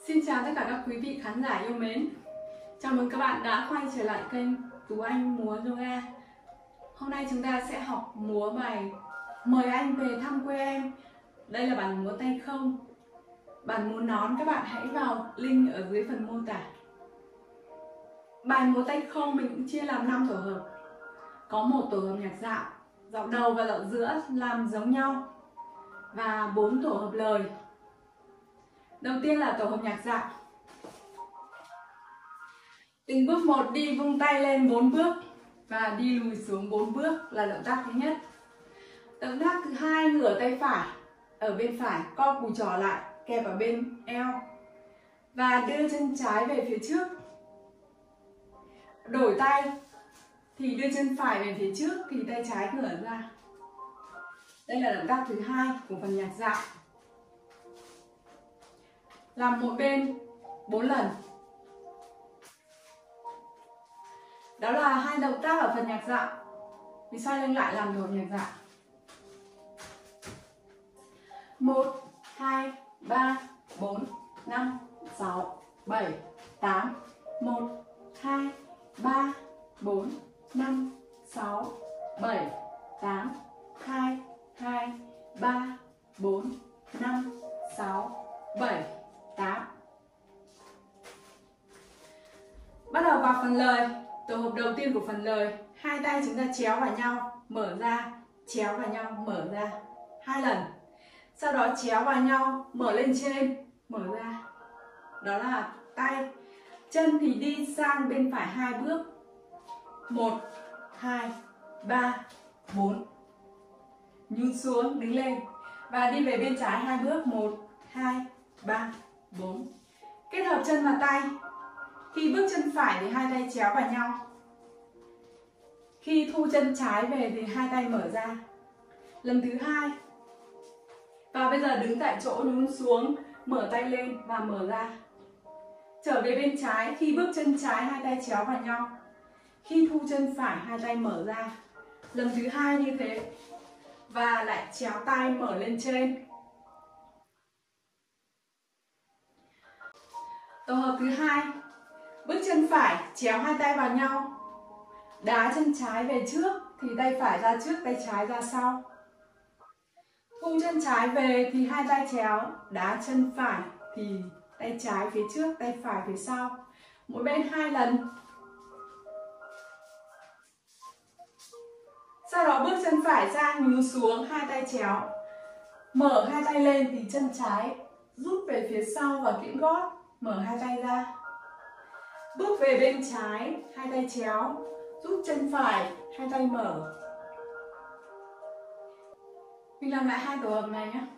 Xin chào tất cả các quý vị khán giả yêu mến. Chào mừng các bạn đã quay trở lại kênh Tú Anh Múa Yoga. Hôm nay chúng ta sẽ học múa bài Mời Anh Về Thăm Quê Em. Đây là bản múa tay không. Bản múa nón các bạn hãy vào link ở dưới phần mô tả. Bài múa tay không mình cũng chia làm 5 tổ hợp. Có một tổ hợp nhạc dạo, dạo đầu và dạo giữa làm giống nhau, và 4 tổ hợp lời. Đầu tiên là tổ hợp nhạc dạo. Từng bước một đi vung tay lên 4 bước và đi lùi xuống 4 bước là động tác thứ nhất. Động tác thứ hai, ngửa tay phải ở bên phải, co cùi chỏ lại, kẹp ở bên eo và đưa chân trái về phía trước. Đổi tay thì đưa chân phải về phía trước thì tay trái ngửa ra. Đây là động tác thứ hai của phần nhạc dạo. Làm một bên 4 lần. Đó là hai động tác ở phần nhạc dạo. Mình xoay lưng lại làm tổ hợp nhạc dạo. 1, 2, 3, 4, 5, 6, 7, 8. 1, 2, 3, 4, 5, 6, 7, 8. 2, 2, 3, 4, 5, 6, 7, 8. Bắt đầu vào phần lời. Tổ hợp đầu tiên của phần lời, hai tay chúng ta chéo vào nhau, mở ra, chéo vào nhau, mở ra 2 lần. Sau đó chéo vào nhau, mở lên trên, mở ra. Đó là tay. Chân thì đi sang bên phải 2 bước. 1, 2, 3, 4. Nhún xuống, đứng lên. Và đi về bên trái 2 bước. 1, 2, 3, 4. Kết hợp chân và tay. Khi bước chân phải thì hai tay chéo vào nhau. Khi thu chân trái về thì hai tay mở ra. Lần thứ hai. Và bây giờ đứng tại chỗ, nhún xuống, mở tay lên và mở ra. Trở về bên trái, khi bước chân trái hai tay chéo vào nhau. Khi thu chân phải hai tay mở ra. Lần thứ hai như thế. Và lại chéo tay mở lên trên. Tổ hợp thứ hai. Bước chân phải, chéo hai tay vào nhau. Đá chân trái về trước thì tay phải ra trước, tay trái ra sau. Thu chân trái về thì hai tay chéo, đá chân phải thì tay trái phía trước, tay phải phía sau. Mỗi bên 2 lần. Sau đó bước chân phải ra, nhún xuống, hai tay chéo. Mở hai tay lên thì chân trái rút về phía sau và kiễng gót, mở hai tay ra. Bước về bên trái, hai tay chéo, rút chân phải, hai tay mở. Mình làm lại hai tổ hợp này nhé.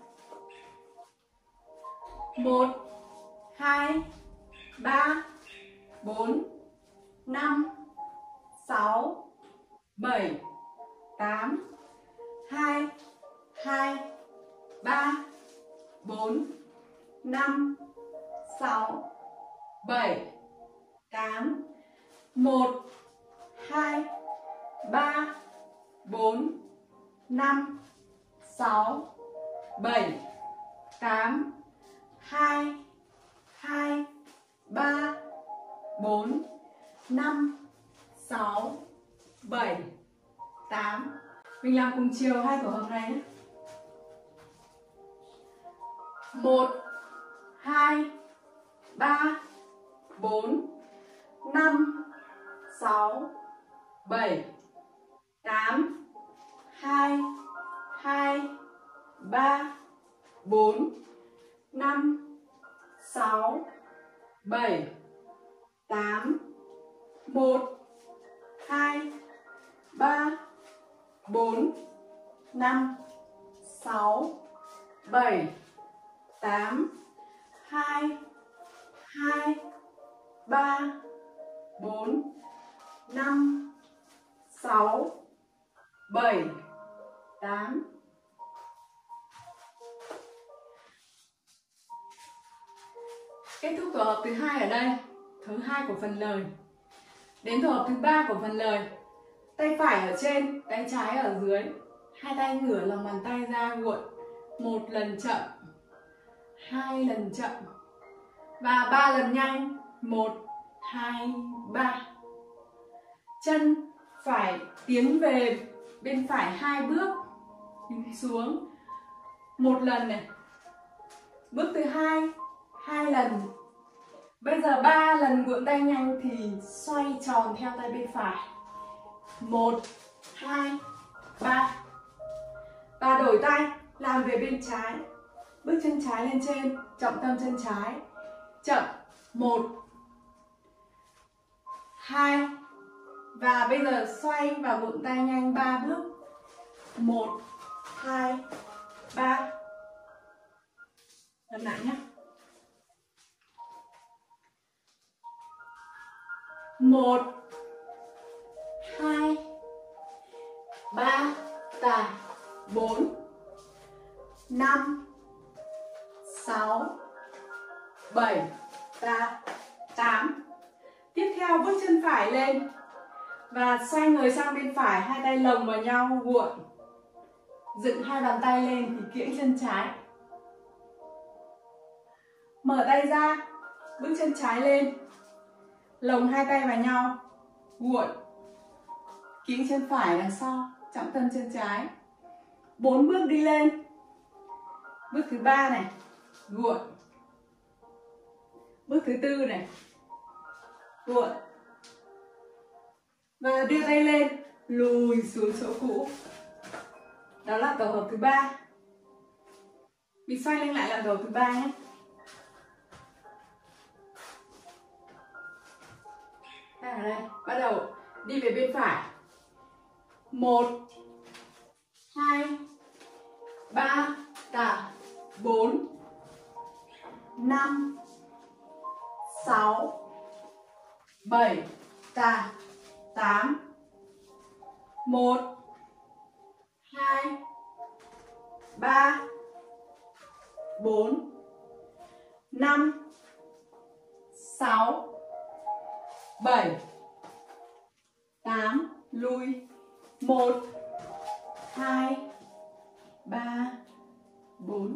1, 2, 3, 4, 5, 6, 7, 8. 2, 2, 3, 4, 5, 6, 7, 8. 1, 2, 3, 4, 5, 6, 7, 8. 2, 2, 3, 4, 5, 6, 7, 8. Mình làm cùng chiều hai tổ hợp này nhé. 1, 2, 3, 4, 5, 6, 7, 8. 2, 2, 3, 4, 5, 6, 7, 8. 1, 2, 3, 4, 5, 6, 7, 8. 2, 2, 3, 4, 5, 6, 7, 8. Kết thúc tổ hợp thứ hai ở đây, thứ hai của phần lời. Đến tổ hợp thứ ba của phần lời. Tay phải ở trên, tay trái ở dưới. Hai tay ngửa lòng bàn tay ra, guộn 1 lần chậm, 2 lần chậm, Và 3 lần nhanh. 1, 2, 3. Chân phải tiến về bên phải 2 bước, xuống 1 lần này. Bước thứ 2, 2 lần. Bây giờ 3 lần cuộn tay nhanh thì xoay tròn theo tay bên phải. 1, 2, 3. Và đổi tay, làm về bên trái. Bước chân trái lên trên, trọng tâm chân trái. Chậm. 1, 2. Và bây giờ xoay và cuộn tay nhanh 3 bước. 1, 2, 3. Làm lại nhé. 1, 2, 3, tải 4, 5, 6, 7, 8. Tiếp theo bước chân phải lên và xoay người sang bên phải, hai tay lồng vào nhau, cuộn. Dựng hai bàn tay lên thì kiễng chân trái. Mở tay ra, bước chân trái lên, lồng hai tay vào nhau, cuộn. Kiễng chân phải đằng sau, trọng tâm chân trái. 4 bước đi lên. Bước thứ 3 này, cuộn. Bước thứ 4 này, cuộn. Và đưa tay lên, lùi xuống chỗ cũ. Đó là tổ hợp thứ 3. Mình xoay lưng lại làm tổ hợp thứ 3 nhé. Ở đây, bắt đầu đi về bên phải. 1, 2, 3, tả 4, 5, 6, 7, tả 8, 1, 2, 3, 4, 5, 6, 7, 8, lui. 1, 2, 3, 4.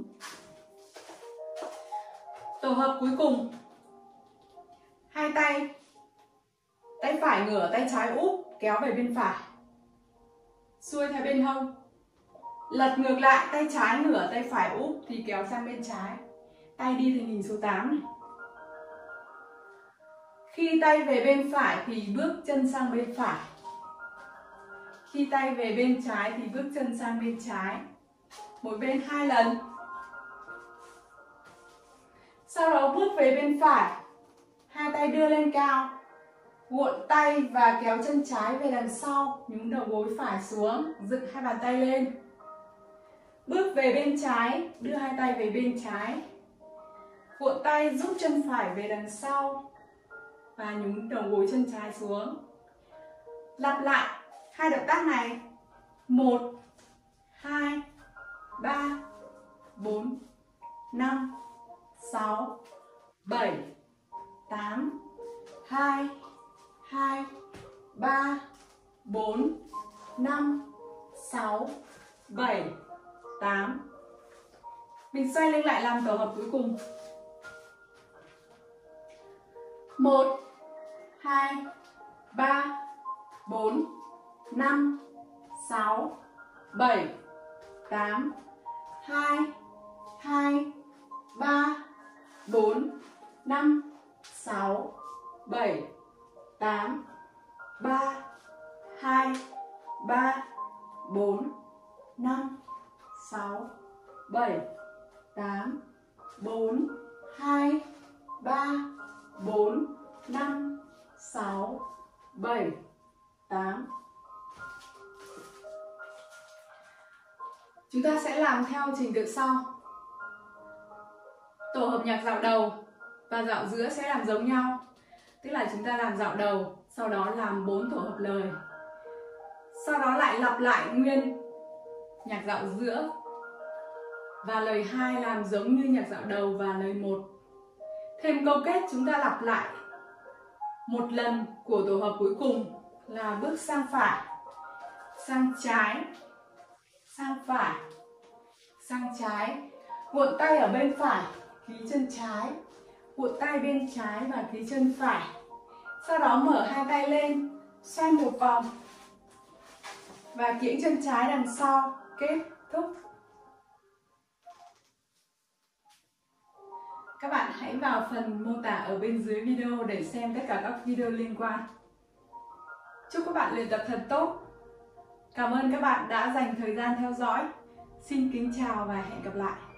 Tổ hợp cuối cùng. Hai tay, tay phải ngửa, tay trái úp, kéo về bên phải. Xuôi theo bên hông. Lật ngược lại, tay trái ngửa, tay phải úp thì kéo sang bên trái. Tay đi thành hình số 8 này. Khi tay về bên phải thì bước chân sang bên phải. Khi tay về bên trái thì bước chân sang bên trái. Mỗi bên 2 lần. Sau đó bước về bên phải. Hai tay đưa lên cao. Cuộn tay và kéo chân trái về đằng sau. Nhúng đầu gối phải xuống. Dựng hai bàn tay lên. Bước về bên trái. Đưa hai tay về bên trái. Cuộn tay rút chân phải về đằng sau. Và nhúng đầu gối chân trái xuống. Lặp lại hai động tác này. 1, 2, 3, 4, 5, 6, 7, 8, 2, 2, 3, 4, 5, 6, 7, 8. Mình xoay lưng lại làm tổ hợp cuối cùng. 1, 2, 3, 4, 5, 6, 7, 8, 2, 2, 3, 4, 5, 6, 7, 8, 3, 2, 3, 4, 5, 6, 7, 8, 4, 2, 3, 4, 5, 6, 7, 8. Chúng ta sẽ làm theo trình tự sau. Tổ hợp nhạc dạo đầu và dạo giữa sẽ làm giống nhau. Tức là chúng ta làm dạo đầu, sau đó làm 4 tổ hợp lời. Sau đó lại lặp lại nguyên nhạc dạo giữa. Và lời 2 làm giống như nhạc dạo đầu và lời 1. Thêm câu kết chúng ta lặp lại một lần của tổ hợp cuối cùng là bước sang phải, sang trái, sang phải, sang trái. Cuộn tay ở bên phải, ký chân trái. Khuỷu tay bên trái và phía chân phải. Sau đó mở hai tay lên, xoay một vòng và kiễng chân trái đằng sau, kết thúc. Các bạn hãy vào phần mô tả ở bên dưới video để xem tất cả các video liên quan. Chúc các bạn luyện tập thật tốt. Cảm ơn các bạn đã dành thời gian theo dõi. Xin kính chào và hẹn gặp lại.